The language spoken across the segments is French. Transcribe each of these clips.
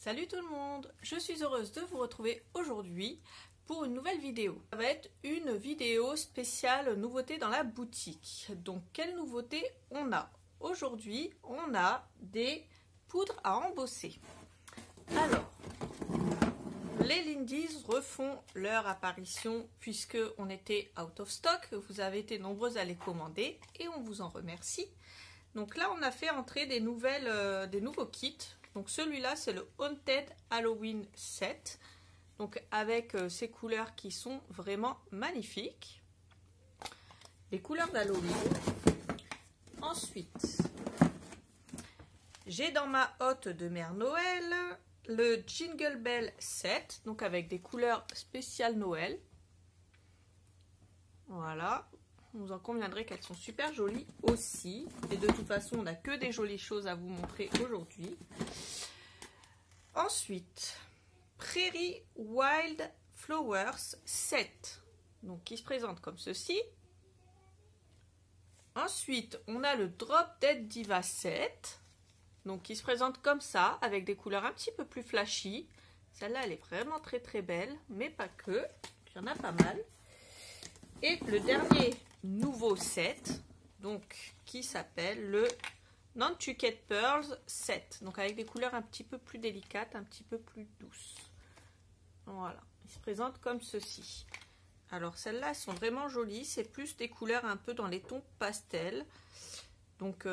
Salut tout le monde, je suis heureuse de vous retrouver aujourd'hui pour une nouvelle vidéo. Ça va être une vidéo spéciale nouveauté dans la boutique. Donc quelle nouveauté on a? Aujourd'hui on a des poudres à embosser. Alors, les Lindy's refont leur apparition puisque on était out of stock. Vous avez été nombreuses à les commander et on vous en remercie. Donc là on a fait entrer des nouveaux kits. Donc celui-là c'est le Haunted Halloween Set. Donc avec ces couleurs qui sont vraiment magnifiques. Les couleurs d'Halloween. Ensuite, j'ai dans ma hotte de Mère Noël le Jingle Bell Set. Donc avec des couleurs spéciales Noël. Voilà. Vous en conviendrez qu'elles sont super jolies aussi. Et de toute façon, on n'a que des jolies choses à vous montrer aujourd'hui. Ensuite, Prairie Wild Flowers Set. Donc, qui se présente comme ceci. Ensuite, on a le Drop Dead Diva Set. Donc, qui se présente comme ça, avec des couleurs un petit peu plus flashy. Celle-là, elle est vraiment très très belle, mais pas que. Il y en a pas mal. Et le dernier nouveau set, donc qui s'appelle le Nantucket Pearls Set, donc avec des couleurs un petit peu plus délicates, un petit peu plus douces. Voilà, il se présente comme ceci. Alors celles-là, elles sont vraiment jolies, c'est plus des couleurs un peu dans les tons pastel. Donc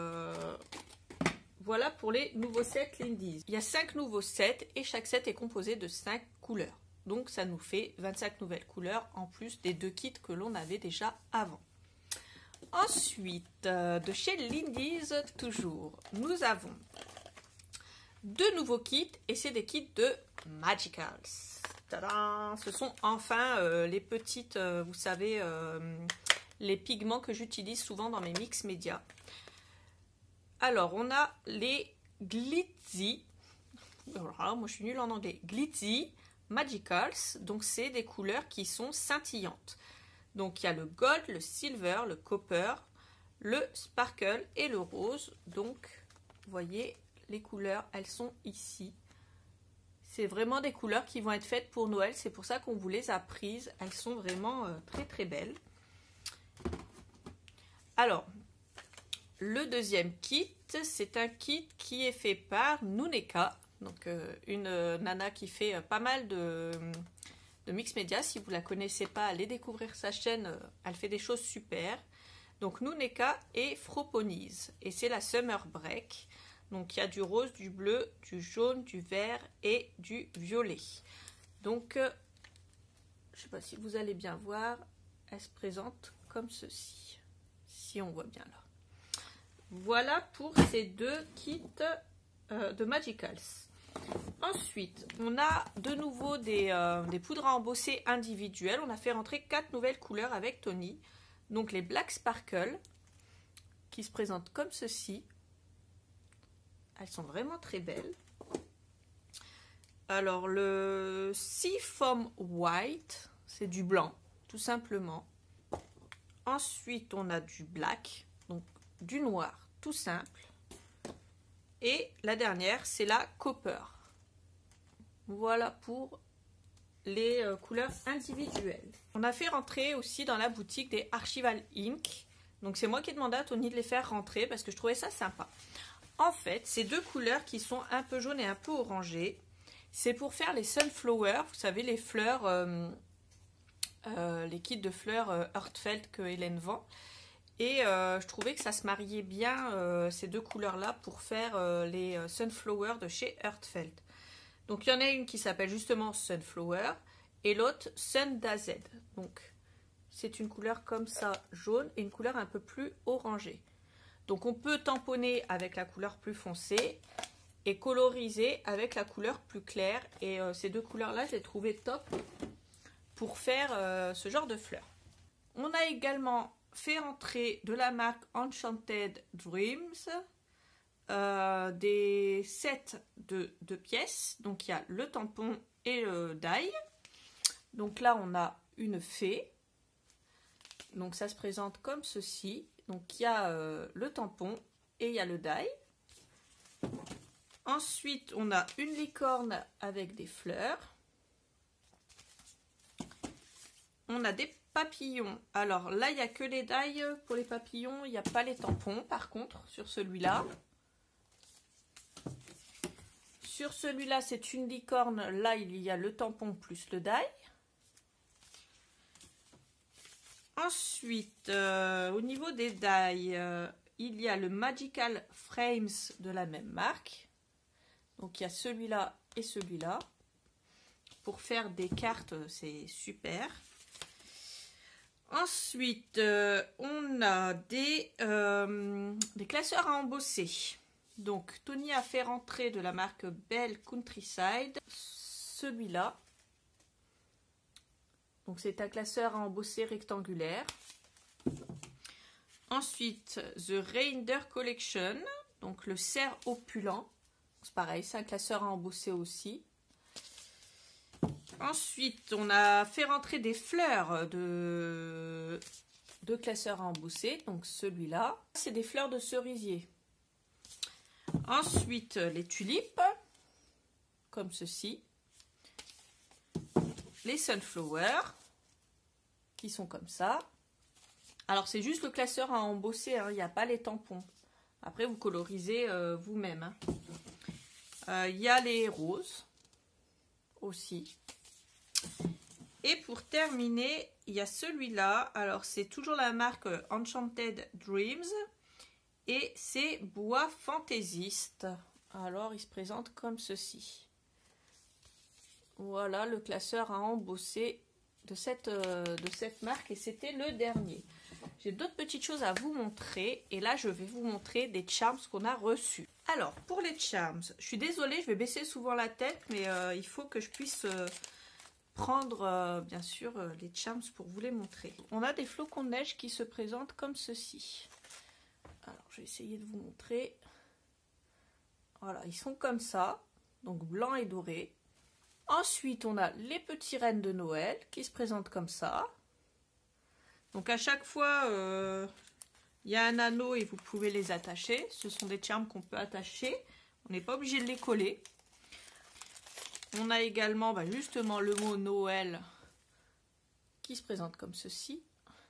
voilà pour les nouveaux sets Lindy's. Il y a 5 nouveaux sets et chaque set est composé de 5 couleurs. Donc ça nous fait 25 nouvelles couleurs en plus des 2 kits que l'on avait déjà avant. Ensuite, de chez Lindy's toujours, nous avons 2 nouveaux kits et c'est des kits de Magicals. Tadam! Ce sont enfin les petites, vous savez, les pigments que j'utilise souvent dans mes mix médias. Alors, on a les Glitzy. Alors, moi je suis nulle en anglais. Glitzy Magicals, donc c'est des couleurs qui sont scintillantes. Donc il y a le gold, le silver, le copper, le sparkle et le rose. Donc vous voyez les couleurs, elles sont ici. C'est vraiment des couleurs qui vont être faites pour Noël, c'est pour ça qu'on vous les a prises. Elles sont vraiment très très belles. Alors, le deuxième kit, c'est un kit qui est fait par Nuneka. Donc une nana qui fait pas mal de mix média. Si vous la connaissez pas, allez découvrir sa chaîne, elle fait des choses super. Donc Nuneka et Froponies. Et c'est la Summer Break. Donc il y a du rose, du bleu, du jaune, du vert et du violet. Donc je sais pas si vous allez bien voir, elle se présente comme ceci. Si on voit bien là. Voilà pour ces 2 kits de Magicals. Ensuite, on a de nouveau des poudres à embosser individuelles. On a fait rentrer 4 nouvelles couleurs avec Tony. Donc les Black Sparkle, qui se présentent comme ceci. Elles sont vraiment très belles. Alors le Sea Foam White, c'est du blanc, tout simplement. Ensuite, on a du black, donc du noir, tout simple. Et la dernière, c'est la copper. Voilà pour les couleurs individuelles. On a fait rentrer aussi dans la boutique des Archival Ink. Donc c'est moi qui ai demandé à Tony de les faire rentrer parce que je trouvais ça sympa. En fait, ces 2 couleurs qui sont un peu jaunes et un peu orangées, c'est pour faire les sunflowers. Vous savez, les fleurs, les kits de fleurs Heartfelt que Hélène vend. Et je trouvais que ça se mariait bien, ces 2 couleurs-là, pour faire les Sunflower de chez Heartfelt. Donc, il y en a une qui s'appelle justement Sunflower et l'autre Sun Dazed. Donc, c'est une couleur comme ça, jaune, et une couleur un peu plus orangée. Donc, on peut tamponner avec la couleur plus foncée et coloriser avec la couleur plus claire. Et ces 2 couleurs-là, je les trouvais top pour faire ce genre de fleurs. On a également fait entrer de la marque Enchanted Dreams des sets de 2 pièces. Donc il y a le tampon et le die. Donc là on a une fée. Donc ça se présente comme ceci. Donc il y a le tampon et il y a le die. Ensuite, on a une licorne avec des fleurs. On a des papillons. Alors là, il n'y a que les die pour les papillons. Il n'y a pas les tampons, par contre, sur celui-là. Sur celui-là, c'est une licorne. Là, il y a le tampon plus le die. Ensuite, au niveau des die, il y a le Magical Frames de la même marque. Donc, il y a celui-là et celui-là. Pour faire des cartes, c'est super. Ensuite, on a des classeurs à embosser. Donc, Tony a fait rentrer de la marque Belle Countryside celui-là. Donc, c'est un classeur à embosser rectangulaire. Ensuite, The Reindeer Collection, donc le cerf opulent. C'est pareil, c'est un classeur à embosser aussi. Ensuite, on a fait rentrer des fleurs de classeurs à embosser. Donc celui-là, c'est des fleurs de cerisier. Ensuite, les tulipes, comme ceci. Les sunflowers, qui sont comme ça. Alors, c'est juste le classeur à embosser, hein, il n'y a pas les tampons. Après, vous colorisez vous-même. Hein. Il y a les roses aussi. Et pour terminer, il y a celui-là. Alors, c'est toujours la marque Enchanted Dreams. Et c'est bois fantaisiste. Alors, il se présente comme ceci. Voilà le classeur à embosser de cette marque. Et c'était le dernier. J'ai d'autres petites choses à vous montrer. Et là, je vais vous montrer des charms qu'on a reçus. Alors, pour les charms, je suis désolée, je vais baisser souvent la tête. Mais il faut que je puisse prendre, bien sûr, les charms pour vous les montrer. On a des flocons de neige qui se présentent comme ceci. Alors, je vais essayer de vous montrer. Voilà, ils sont comme ça. Donc, blanc et doré. Ensuite, on a les petits rennes de Noël qui se présentent comme ça. Donc, à chaque fois, il y a un anneau et vous pouvez les attacher. Ce sont des charms qu'on peut attacher. On n'est pas obligé de les coller. On a également justement le mot Noël qui se présente comme ceci.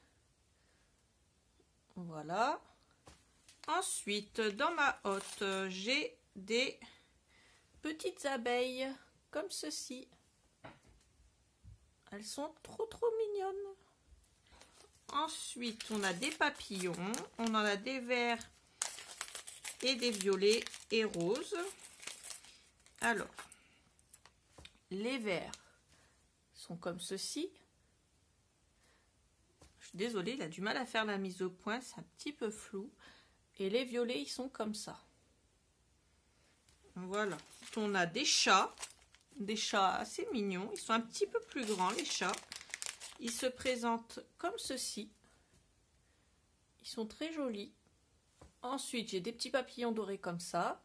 Voilà. Ensuite, dans ma hotte, j'ai des petites abeilles comme ceci. Elles sont trop mignonnes. Ensuite, on a des papillons. On en a des verts et des violets et roses. Alors, les verts sont comme ceci. Je suis désolée, il a du mal à faire la mise au point. C'est un petit peu flou. Et les violets, ils sont comme ça. Voilà. On a des chats assez mignons. Ils sont un petit peu plus grands, les chats. Ils se présentent comme ceci. Ils sont très jolis. Ensuite, j'ai des petits papillons dorés comme ça.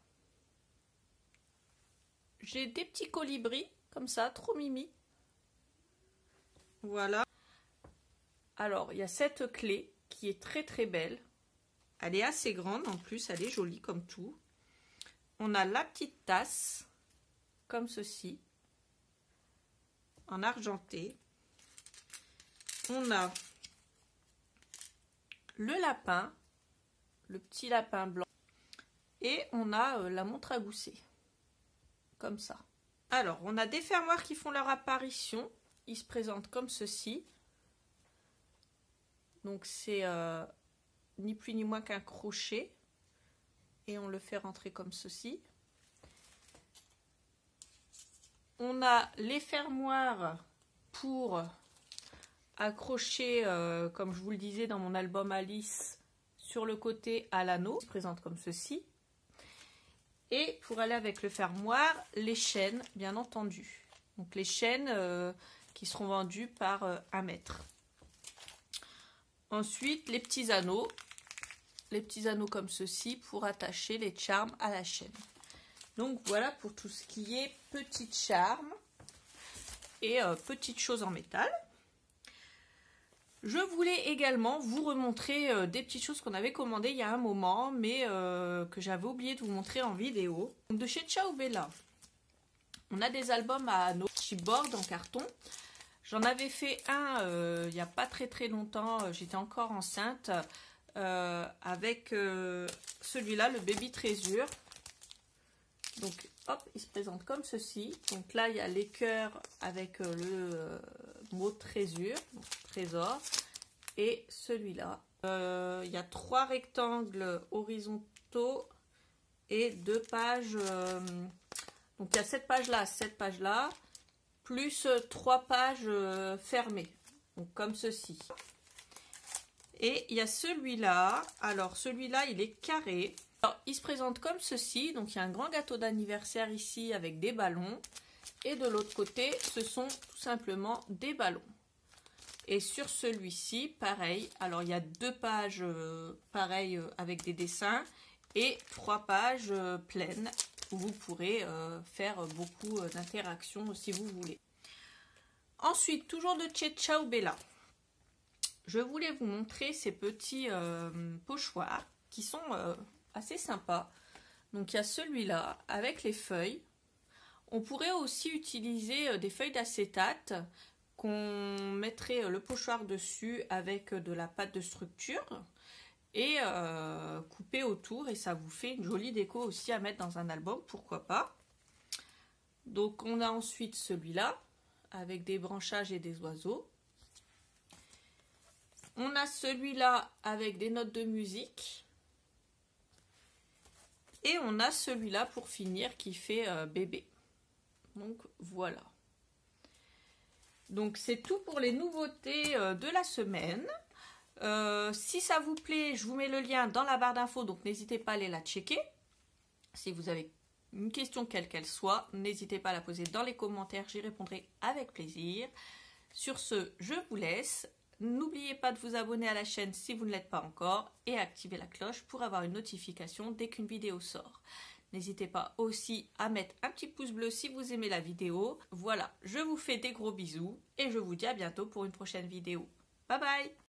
J'ai des petits colibris comme ça, trop mimi. Voilà. Alors, il y a cette clé qui est très belle. Elle est assez grande en plus, elle est jolie comme tout. On a la petite tasse, comme ceci, en argenté. On a le lapin, le petit lapin blanc. Et on a la montre à gousset, comme ça. Alors, on a des fermoirs qui font leur apparition. Ils se présentent comme ceci. Donc, c'est ni plus ni moins qu'un crochet. Et on le fait rentrer comme ceci. On a les fermoirs pour accrocher, comme je vous le disais dans mon album Alice, sur le côté à l'anneau. Il se présente comme ceci. Et pour aller avec le fermoir, les chaînes, bien entendu. Donc les chaînes qui seront vendues par 1 mètre. Ensuite, les petits anneaux. Les petits anneaux comme ceci pour attacher les charms à la chaîne. Donc voilà pour tout ce qui est petites charmes et petites choses en métal. Je voulais également vous remontrer des petites choses qu'on avait commandées il y a un moment, mais que j'avais oublié de vous montrer en vidéo. De chez Ciao Bella, on a des albums à nos chipboard en carton. J'en avais fait un il n'y a pas très longtemps, j'étais encore enceinte, avec celui-là, le Baby Trésure. Donc hop, il se présente comme ceci. Donc là, il y a les cœurs avec le mot trésure, donc trésor. Et celui-là, il y a 3 rectangles horizontaux et 2 pages. Donc il y a cette page-là, cette page-là, plus 3 pages fermées. Donc comme ceci. Et il y a celui-là. Alors celui-là, il est carré. Alors, il se présente comme ceci. Donc il y a un grand gâteau d'anniversaire ici avec des ballons. Et de l'autre côté, ce sont tout simplement des ballons. Et sur celui-ci, pareil. Alors il y a 2 pages pareil avec des dessins et 3 pages pleines où vous pourrez faire beaucoup d'interactions si vous voulez. Ensuite, toujours de chez Ciao Bella, je voulais vous montrer ces petits pochoirs qui sont assez sympas. Donc il y a celui-là avec les feuilles. On pourrait aussi utiliser des feuilles d'acétate qu'on mettrait le pochoir dessus avec de la pâte de structure et couper autour, et ça vous fait une jolie déco aussi à mettre dans un album, pourquoi pas. Donc on a ensuite celui-là avec des branchages et des oiseaux. On a celui-là avec des notes de musique. Et on a celui-là pour finir qui fait bébé. Donc voilà. Donc c'est tout pour les nouveautés de la semaine. Si ça vous plaît, je vous mets le lien dans la barre d'infos, donc n'hésitez pas à aller la checker. Si vous avez une question quelle qu'elle soit, n'hésitez pas à la poser dans les commentaires, j'y répondrai avec plaisir. Sur ce, je vous laisse. N'oubliez pas de vous abonner à la chaîne si vous ne l'êtes pas encore et activer la cloche pour avoir une notification dès qu'une vidéo sort. N'hésitez pas aussi à mettre un petit pouce bleu si vous aimez la vidéo. Voilà, je vous fais des gros bisous et je vous dis à bientôt pour une prochaine vidéo. Bye bye!